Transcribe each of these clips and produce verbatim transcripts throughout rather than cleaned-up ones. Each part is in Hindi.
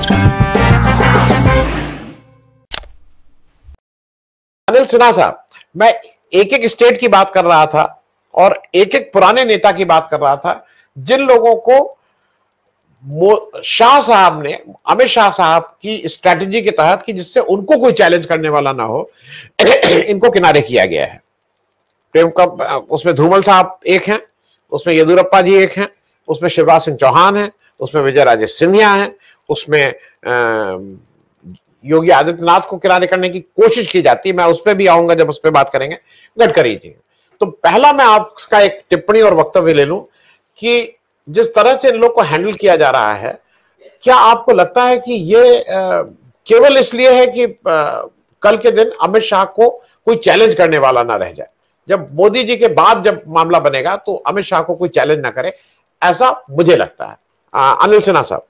अनिल सिन्हा साहब, मैं एक एक स्टेट की बात कर रहा था और एक एक पुराने नेता की बात कर रहा था जिन लोगों को शाह साहब ने, अमित शाह साहब की स्ट्रैटेजी के तहत कि जिससे उनको कोई चैलेंज करने वाला ना हो, इनको किनारे किया गया है। प्रेम का उसमें धूमल साहब एक हैं, उसमें येदियुरप्पा जी एक हैं, उसमें शिवराज सिंह चौहान हैं, उसमें विजय राजे सिंधिया हैं, उसमें योगी आदित्यनाथ को किनारे करने की कोशिश की जाती है। मैं उस पर भी आऊंगा जब उस पर बात करेंगे, गडकरी जी। तो पहला मैं आपका एक टिप्पणी और वक्तव्य ले लूं कि जिस तरह से इन लोग को हैंडल किया जा रहा है, क्या आपको लगता है कि ये आ, केवल इसलिए है कि आ, कल के दिन अमित शाह को कोई चैलेंज करने वाला ना रह जाए? जब मोदी जी के बाद जब मामला बनेगा तो अमित शाह को कोई चैलेंज ना करे, ऐसा मुझे लगता है। आ, अनिल सिन्हा साहब।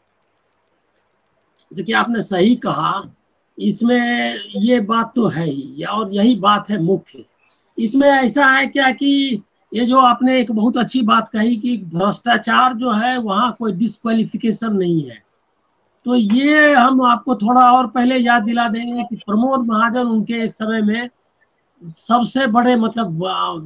देखिए, आपने सही कहा, इसमें ये बात तो है ही और यही बात है मुख्य। इसमें ऐसा है क्या कि ये जो आपने एक बहुत अच्छी बात कही कि भ्रष्टाचार जो है वहाँ कोई डिस्क्वालिफिकेशन नहीं है। तो ये हम आपको थोड़ा और पहले याद दिला देंगे कि प्रमोद महाजन उनके एक समय में सबसे बड़े, मतलब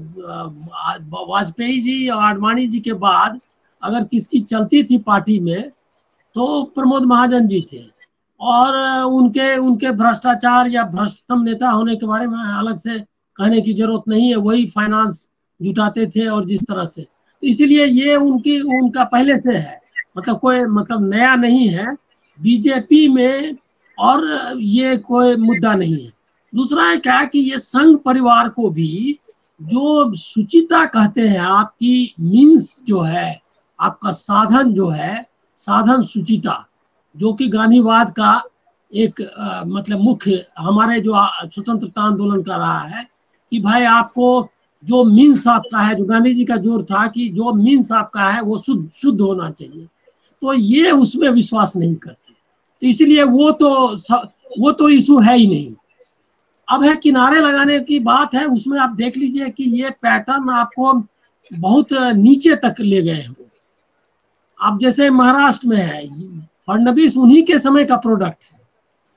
वाजपेयी जी और आडवाणी जी के बाद अगर किसकी चलती थी पार्टी में तो प्रमोद महाजन जी थे। और उनके उनके भ्रष्टाचार या भ्रष्टतम नेता होने के बारे में अलग से कहने की जरूरत नहीं है, वही फाइनेंस जुटाते थे और जिस तरह से, तो इसीलिए ये उनकी उनका पहले से है, मतलब कोई मतलब नया नहीं है बीजेपी में, और ये कोई मुद्दा नहीं है। दूसरा है क्या कि ये संघ परिवार को भी जो सुचिता कहते हैं, आपकी मीन्स जो है, आपका साधन जो है, साधन सुचिता, जो कि गांधीवाद का एक आ, मतलब मुख्य हमारे जो स्वतंत्रता आंदोलन का रहा है कि भाई आपको जो मीन्स आपका है, जो गांधी जी का जोर था कि जो मीन्स आपका है वो शुद्ध शुद्ध होना चाहिए, तो ये उसमें विश्वास नहीं करते, तो इसलिए वो तो वो तो इशू है ही नहीं। अब है किनारे लगाने की बात है, उसमें आप देख लीजिए कि ये पैटर्न आपको बहुत नीचे तक ले गए हो। अब जैसे महाराष्ट्र में है, फडणवीस उन्हीं के समय का प्रोडक्ट है,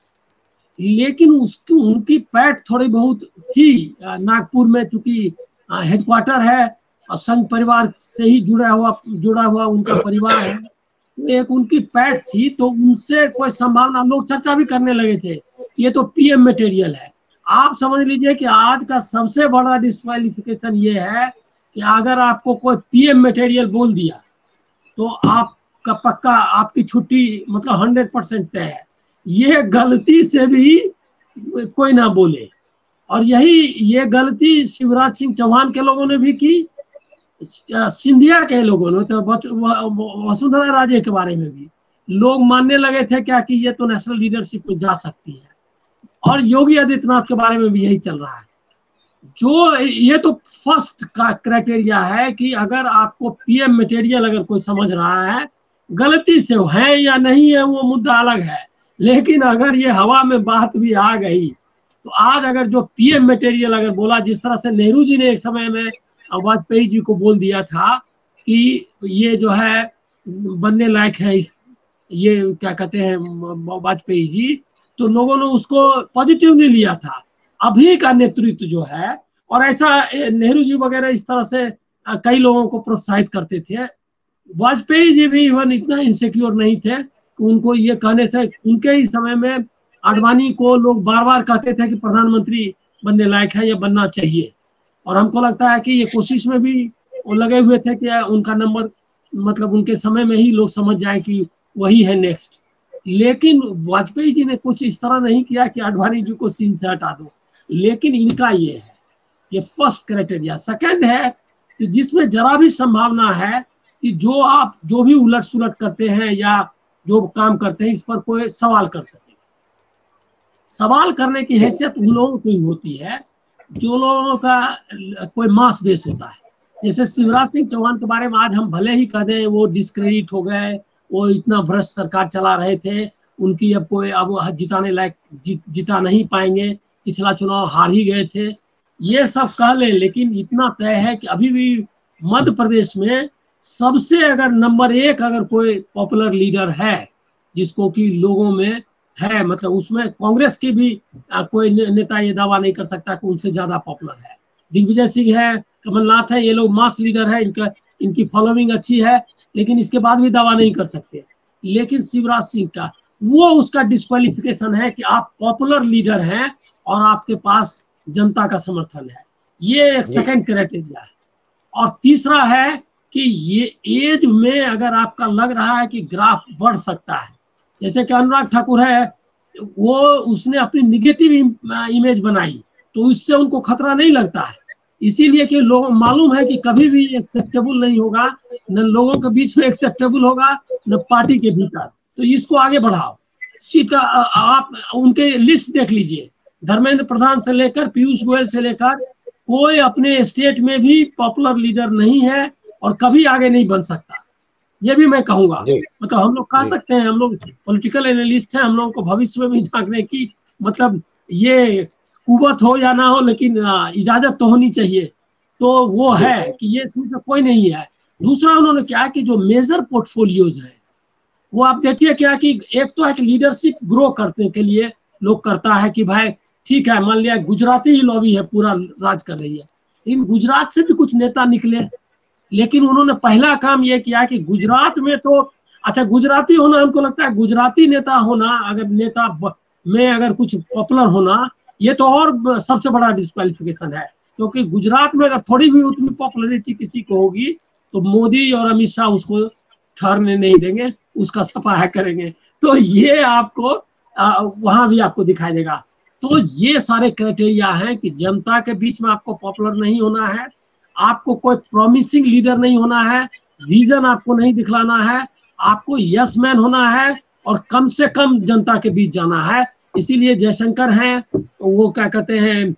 लेकिन उसकी उनकी पैठ थोड़ी बहुत थी। नागपुर में चूंकि हेडक्वार्टर है और संघ परिवार से ही जुड़ा हुआ जुड़ा हुआ उनका परिवार है, तो एक उनकी पैठ थी, तो उनसे कोई संभावना, लोग चर्चा भी करने लगे थे ये तो पीएम मटेरियल है। आप समझ लीजिए कि आज का सबसे बड़ा डिस्क्वालिफिकेशन ये है कि अगर आपको कोई पीएम मटेरियल बोल दिया तो आपका पक्का आपकी छुट्टी मतलब हंड्रेड परसेंट तय है। ये गलती से भी कोई ना बोले, और यही ये गलती शिवराज सिंह चौहान के लोगों ने भी की, सिंधिया के लोगों ने, तो वसुंधरा राजे के बारे में भी लोग मानने लगे थे क्या कि ये तो नेशनल लीडरशिप में जा सकती है, और योगी आदित्यनाथ के बारे में भी यही चल रहा है। जो ये तो फर्स्ट का क्राइटेरिया है कि अगर आपको पीएम मटेरियल अगर कोई समझ रहा है, गलती से है या नहीं है वो मुद्दा अलग है, लेकिन अगर ये हवा में बात भी आ गई तो आज अगर जो पीएम मटेरियल अगर बोला, जिस तरह से नेहरू जी ने एक समय में वाजपेयी जी को बोल दिया था कि ये जो है बनने लायक है, ये क्या कहते हैं वाजपेयी जी, तो लोगों ने उसको पॉजिटिवली लिया था। अभी का नेतृत्व जो है, और ऐसा नेहरू जी वगैरह इस तरह से कई लोगों को प्रोत्साहित करते थे। वाजपेयी जी भी इवन इतना इनसिक्योर नहीं थे कि उनको ये कहने से, उनके ही समय में आडवाणी को लोग बार बार कहते थे कि प्रधानमंत्री बनने लायक है या बनना चाहिए, और हमको लगता है कि ये कोशिश में भी वो लगे हुए थे कि उनका नंबर, मतलब उनके समय में ही लोग समझ जाए कि वही है नेक्स्ट। लेकिन वाजपेयी जी ने कुछ इस तरह नहीं किया कि आडवाणी जी को सीन से हटा दो, लेकिन इनका ये है, ये फर्स्ट क्राइटेरिया। सेकंड है कि जिसमें जरा भी संभावना है कि जो आप जो भी उलट सुलट करते हैं या जो काम करते हैं, इस पर कोई सवाल कर सके। सवाल करने की हैसियत उन लोगों की होती है जो लोगों का कोई मास बेस होता है। जैसे शिवराज सिंह चौहान के बारे में आज हम भले ही कह दें वो डिस्क्रेडिट हो गए, वो इतना भ्रष्ट सरकार चला रहे थे, उनकी अब कोई अब जिताने लायक जी, जिता नहीं पाएंगे, पिछला चुनाव हार ही गए थे, ये सब कह लें, लेकिन इतना तय है कि अभी भी मध्य प्रदेश में सबसे अगर नंबर एक अगर कोई पॉपुलर लीडर है जिसको कि लोगों में है, मतलब उसमें कांग्रेस के भी कोई नेता ये दावा नहीं कर सकता कि उनसे ज्यादा पॉपुलर है। दिग्विजय सिंह है, कमलनाथ है, ये लोग मास लीडर है, इनका इनकी फॉलोइंग अच्छी है, लेकिन इसके बाद भी दावा नहीं कर सकते। लेकिन शिवराज सिंह का वो उसका डिस्क्वालिफिकेशन है कि आप पॉपुलर लीडर हैं और आपके पास जनता का समर्थन है, ये एक सेकंड क्राइटेरिया है। और तीसरा है कि ये एज में अगर आपका लग रहा है कि ग्राफ बढ़ सकता है, जैसे कि अनुराग ठाकुर है, वो उसने अपनी निगेटिव इमेज बनाई तो इससे उनको खतरा नहीं लगता है, इसीलिए कि लोगों मालूम है कि कभी भी एक्सेप्टेबल नहीं होगा, न लोगों के बीच में एक्सेप्टेबल होगा न पार्टी के भीतर, तो इसको आगे बढ़ाओ। सीधा आप उनके लिस्ट देख लीजिए, धर्मेंद्र प्रधान से लेकर पीयूष गोयल से लेकर कोई अपने स्टेट में भी पॉपुलर लीडर नहीं है और कभी आगे नहीं बन सकता, ये भी मैं कहूंगा। मतलब हम लोग कह सकते हैं, हम लोग पॉलिटिकल एनालिस्ट हैं, हम लोगों को भविष्य में भी झांकने की मतलब ये कुवत हो या ना हो, लेकिन इजाजत तो होनी चाहिए। तो वो है कि ये इसमें कोई नहीं है। दूसरा उन्होंने क्या कि जो मेजर पोर्टफोलियोज है वो आप देखिए क्या कि एक तो है कि लीडरशिप ग्रो करने के लिए लोग करता है कि भाई ठीक है, मान लिया गुजराती ही लॉबी है पूरा राज कर रही है, लेकिन गुजरात से भी कुछ नेता निकले, लेकिन उन्होंने पहला काम यह किया कि गुजरात में तो अच्छा गुजराती होना, हमको लगता है गुजराती नेता होना, अगर नेता में अगर कुछ पॉपुलर होना, ये तो और सबसे बड़ा डिस्क्वालिफिकेशन है, क्योंकि गुजरात में अगर थोड़ी भी उतनी पॉपुलैरिटी किसी को होगी तो मोदी और अमित शाह उसको ठहरने नहीं देंगे, उसका सफाया करेंगे। तो ये आपको वहां भी आपको दिखाई देगा। तो ये सारे क्राइटेरिया हैं कि जनता के बीच में आपको पॉपुलर नहीं होना है, आपको कोई प्रॉमिसिंग लीडर नहीं होना है, विजन आपको नहीं दिखलाना है, आपको यस मैन होना है और कम से कम जनता के बीच जाना है। इसीलिए जयशंकर हैं, वो क्या कहते हैं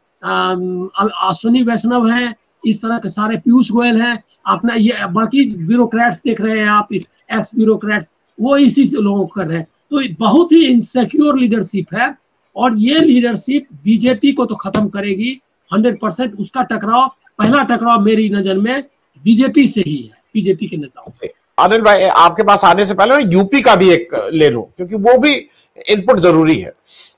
अश्विनी वैष्णव हैं, इस तरह के सारे पीयूष गोयल हैं, अपना ये बाकी ब्यूरोक्रेट्स देख रहे हैं आप, एक्स ब्यूरोक्रेट्स, वो इसी से लोगों को कर रहे हैं। तो बहुत ही इनसिक्योर लीडरशिप है और ये लीडरशिप बीजेपी को तो खत्म करेगी हंड्रेड परसेंट। उसका टकराव, पहला टकराव मेरी नजर में बीजेपी से ही है, बीजेपी के नेताओं से। अनिल भाई, आपके पास आने से पहले मैं यूपी का भी एक ले लूं, क्योंकि वो भी इनपुट जरूरी है।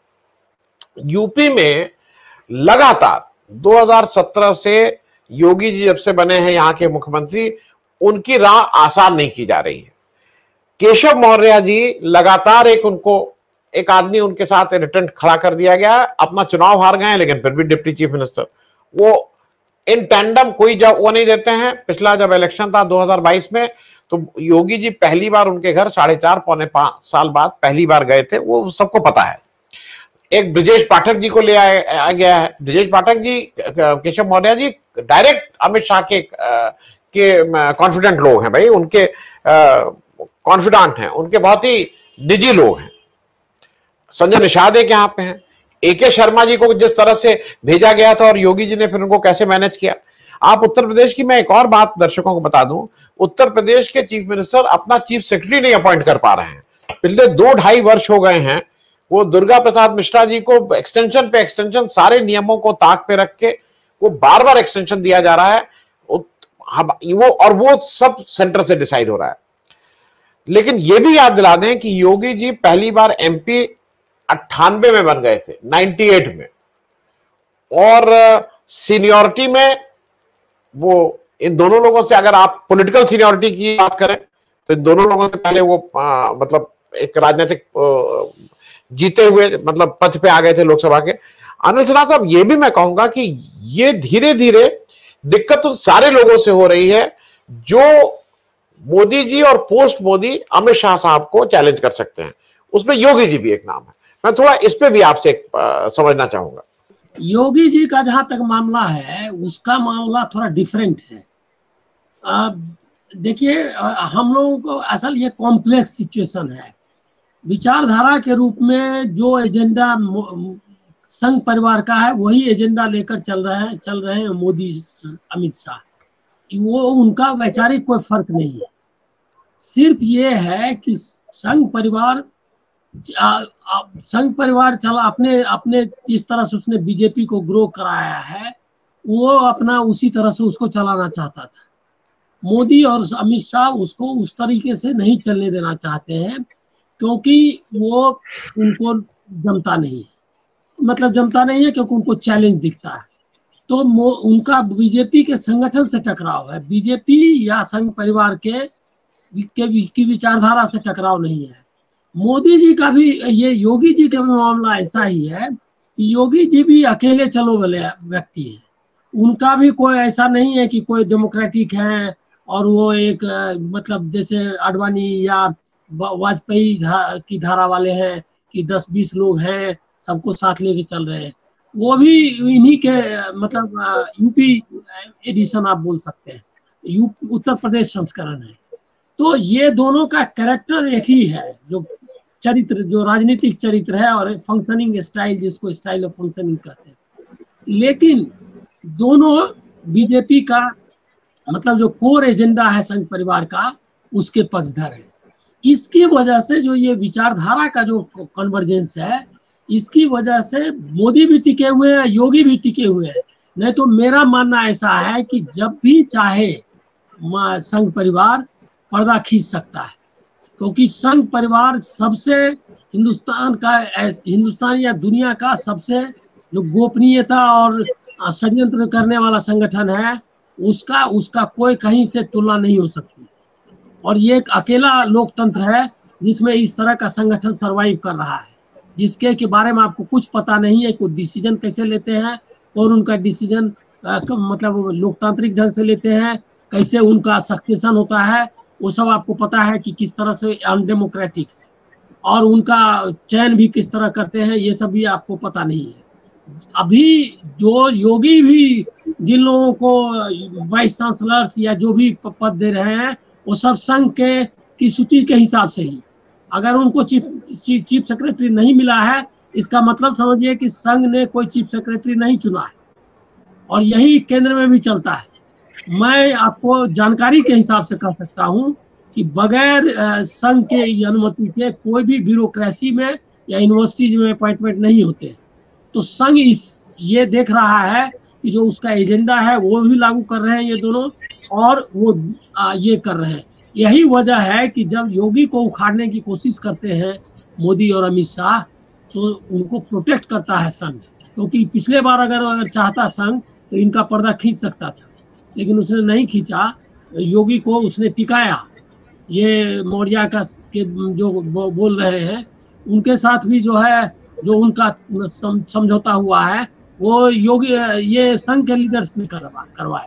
यूपी में लगातार दो हज़ार सत्रह से योगी जी जब से बने हैं यहाँ के मुख्यमंत्री, उनकी राह आसान नहीं की जा रही है। केशव मौर्य जी लगातार एक उनको एक आदमी उनके साथ रिटर्न खड़ा कर दिया गया, अपना चुनाव हार गए लेकिन फिर भी डिप्टी चीफ मिनिस्टर, वो इन टैंडम कोई जब वो नहीं देते हैं। पिछला जब इलेक्शन था दो हज़ार बाईस में, तो योगी जी पहली बार उनके घर साढ़े चार पौने पांच साल बाद पहली बार गए थे, वो सबको पता है। एक ब्रजेश पाठक जी को ले आया गया है। ब्रजेश पाठक जी, केशव मौर्य जी डायरेक्ट अमित शाह के के कॉन्फिडेंट लोग हैं भाई, उनके कॉन्फिडेंट हैं, उनके बहुत ही निजी लोग हैं। संजय निषाद एक यहाँ पे हैं। ए के शर्मा जी को जिस तरह से भेजा गया था और योगी जी ने फिर उनको कैसे मैनेज किया। आप उत्तर प्रदेश की, मैं एक और बात दर्शकों को बता दूं, उत्तर प्रदेश के चीफ मिनिस्टर अपना चीफ सेक्रेटरी नहीं अपॉइंट कर पा रहे हैं। पिछले दो ढाई वर्ष हो गए हैं, वो दुर्गा प्रसाद मिश्रा जी को एक्सटेंशन पे एक्सटेंशन, सारे नियमों को ताक पे रख के वो बार बार एक्सटेंशन दिया जा रहा है, वो और वो सब सेंटर से डिसाइड हो रहा है। लेकिन ये भी याद दिला दें कि योगी जी पहली बार एमपी अट्ठानवे में बन गए थे, अट्ठानवे में, और सीनियरिटी में वो इन दोनों लोगों से, अगर आप पॉलिटिकल सीनियरिटी की बात करें तो इन दोनों लोगों से पहले वो आ, मतलब एक राजनीतिक जीते हुए मतलब पथ पे आ गए थे लोकसभा के। अनिल सिन्हा साहब, ये भी मैं कहूंगा कि ये धीरे धीरे दिक्कत तो सारे लोगों से हो रही है जो मोदी जी और पोस्ट मोदी अमित शाह साहब को चैलेंज कर सकते हैं, उसमें योगी जी भी एक नाम है। मैं थोड़ा इस पे भी आपसे आ, समझना चाहूंगा। योगी जी का जहां तक मामला है, उसका मामला थोड़ा डिफरेंट है। देखिए, हम लोगों को असल ये कॉम्प्लेक्स सिचुएशन है। विचारधारा के रूप में जो एजेंडा संघ परिवार का है, वही एजेंडा लेकर चल रहे हैं चल रहे हैं मोदी अमित शाह। वो उनका वैचारिक कोई फर्क नहीं है। सिर्फ ये है कि संघ परिवार संघ परिवार चला अपने अपने जिस तरह से उसने बीजेपी को ग्रो कराया है, वो अपना उसी तरह से उसको चलाना चाहता था। मोदी और अमित शाह उसको उस तरीके से नहीं चलने देना चाहते हैं, क्योंकि वो उनको जमता नहीं है, मतलब जमता नहीं है क्योंकि उनको चैलेंज दिखता है। तो उनका बीजेपी के संगठन से टकराव है, बीजेपी या संघ परिवार के के की विचारधारा से टकराव नहीं है। मोदी जी का भी, ये योगी जी का भी मामला ऐसा ही है कि योगी जी भी अकेले चलो वाले व्यक्ति हैं। उनका भी कोई ऐसा नहीं है कि कोई डेमोक्रेटिक है और वो एक मतलब जैसे आडवाणी या वाजपेयी धा, की धारा वाले हैं कि दस बीस लोग हैं सबको साथ लेके चल रहे हैं। वो भी इन्हीं के मतलब यूपी एडिशन आप बोल सकते हैं, यू उत्तर प्रदेश संस्करण है। तो ये दोनों का कैरेक्टर एक ही है, जो चरित्र, जो राजनीतिक चरित्र है और फंक्शनिंग स्टाइल, जिसको स्टाइल ऑफ फंक्शनिंग कहते हैं। लेकिन दोनों बीजेपी का मतलब जो कोर एजेंडा है संघ परिवार का, उसके पक्षधर है। इसकी वजह से जो ये विचारधारा का जो कन्वर्जेंस है, इसकी वजह से मोदी भी टिके हुए हैं, योगी भी टिके हुए हैं। नहीं तो मेरा मानना ऐसा है कि जब भी चाहे संघ परिवार पर्दा खींच सकता है, क्योंकि संघ परिवार सबसे हिंदुस्तान का, हिंदुस्तान या दुनिया का सबसे जो गोपनीयता और षड्यंत्र करने वाला संगठन है, उसका उसका कोई कहीं से तुलना नहीं हो सकती। और ये एक अकेला लोकतंत्र है जिसमें इस तरह का संगठन सरवाइव कर रहा है, जिसके के बारे में आपको कुछ पता नहीं है, कोई डिसीजन कैसे लेते हैं और उनका डिसीजन मतलब लोकतांत्रिक ढंग से लेते हैं, कैसे उनका सक्सेशन होता है, वो सब आपको पता है कि किस तरह से अनडेमोक्रेटिक है, और उनका चयन भी किस तरह करते हैं, ये सब भी आपको पता नहीं है। अभी जो योगी भी जिन लोगों को वाइस चांसलर्स या जो भी पद दे रहे हैं, वो सब संघ के की सूची के हिसाब से ही। अगर उनको चीफ चीफ, चीफ सेक्रेटरी नहीं मिला है, इसका मतलब समझिए कि संघ ने कोई चीफ सेक्रेटरी नहीं चुना है, और यही केंद्र में भी चलता है। मैं आपको जानकारी के हिसाब से कह सकता हूं कि बगैर संघ के अनुमति के कोई भी ब्यूरोक्रेसी में या यूनिवर्सिटीज में अपॉइंटमेंट नहीं होते। तो संघ इस ये देख रहा है कि जो उसका एजेंडा है वो भी लागू कर रहे हैं ये दोनों, और वो आ, ये कर रहे हैं। यही वजह है कि जब योगी को उखाड़ने की कोशिश करते हैं मोदी और अमित शाह, तो उनको प्रोटेक्ट करता है संघ, क्योंकि पिछले बार अगर अगर चाहता संघ तो इनका पर्दा खींच सकता था, लेकिन उसने नहीं खींचा। योगी को उसने टिकाया। ये मौर्य का के जो बोल रहे हैं, उनके साथ भी जो है जो उनका समझौता हुआ है, वो योगी ये संघ के लीडर्स ने करवा करवाए।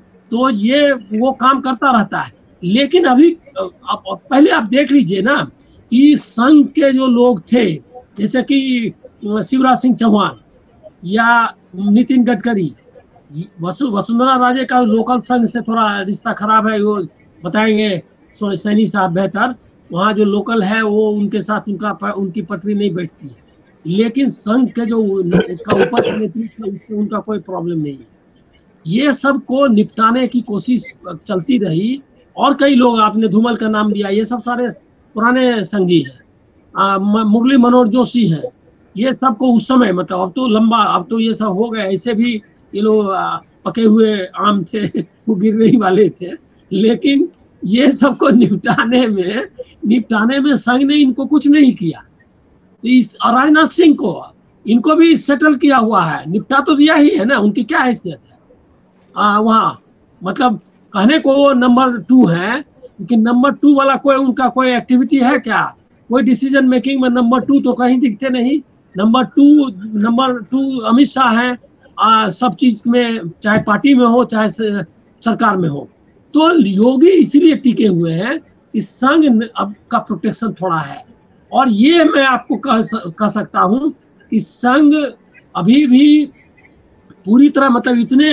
तो ये वो काम करता रहता है। लेकिन अभी आप, पहले आप देख लीजिए ना कि संघ के जो लोग थे, जैसे कि शिवराज सिंह चौहान या नितिन गडकरी, वसु वसुंधरा राजे का लोकल संघ से थोड़ा रिश्ता खराब है, वो बताएंगे सैनी साहब बेहतर। वहाँ जो लोकल है वो उनके साथ उनका उनकी पटरी नहीं बैठती है, लेकिन संघ के जो का ऊपर नेतृत्व, उनका कोई प्रॉब्लम नहीं है। ये सब को निपटाने की कोशिश चलती रही। और कई लोग, आपने धूमल का नाम लिया, ये सब सारे पुराने संघी हैं। मुरली मनोहर जोशी हैं, ये सब को उस समय, मतलब अब तो लंबा, अब तो ये सब हो गए। ऐसे भी ये लोग पके हुए आम थे, वो गिरने ही वाले थे। लेकिन ये सबको निपटाने में निपटाने में संघ ने इनको कुछ नहीं किया। इस राजनाथ सिंह को, इनको भी सेटल किया हुआ है, निपटा तो दिया ही है ना। उनकी क्या हैसियत है वहाँ, मतलब कहने को वो नंबर टू है, लेकिन नंबर टू वाला कोई उनका कोई एक्टिविटी है क्या? कोई डिसीजन मेकिंग में नंबर टू तो कहीं दिखते नहीं। Number two number two Amit Shah है आ, सब चीज में, चाहे पार्टी में हो चाहे सरकार में हो। तो योगी इसीलिए टिके हुए हैं कि संघ अब का प्रोटेक्शन थोड़ा है। और ये मैं आपको कह कह सकता हूं कि संघ अभी भी पूरी तरह, मतलब इतने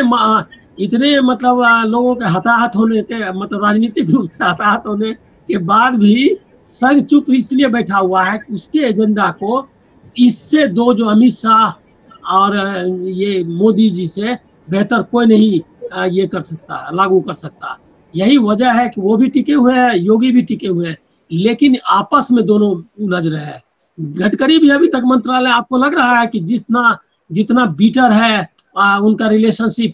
इतने मतलब लोगों के हताहत होने के, मतलब राजनीतिक रूप से हताहत होने के बाद भी संघ चुप इसलिए बैठा हुआ है कि उसके एजेंडा को इससे दो जो अमित शाह और ये मोदी जी से बेहतर कोई नहीं ये कर सकता, लागू कर सकता। यही वजह है कि वो भी टिके हुए हैं, योगी भी टिके हुए हैं, लेकिन आपस में दोनों उलझ रहे हैं। गडकरी भी अभी तक मंत्रालय, आपको लग रहा है कि जितना जितना बीटर है आ, उनका रिलेशनशिप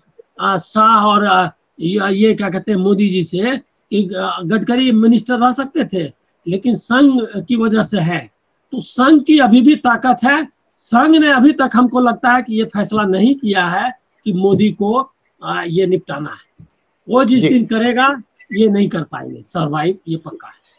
शाह और आ, ये क्या कहते हैं मोदी जी से, कि गडकरी मिनिस्टर रह सकते थे, लेकिन संघ की वजह से है। तो संघ की अभी भी ताकत है। संघ ने अभी तक हमको लगता है कि ये फैसला नहीं किया है कि मोदी को आ, ये निपटाना है। वो जिस दिन करेगा ये नहीं कर पाएंगे सर्वाइव, ये पक्का है।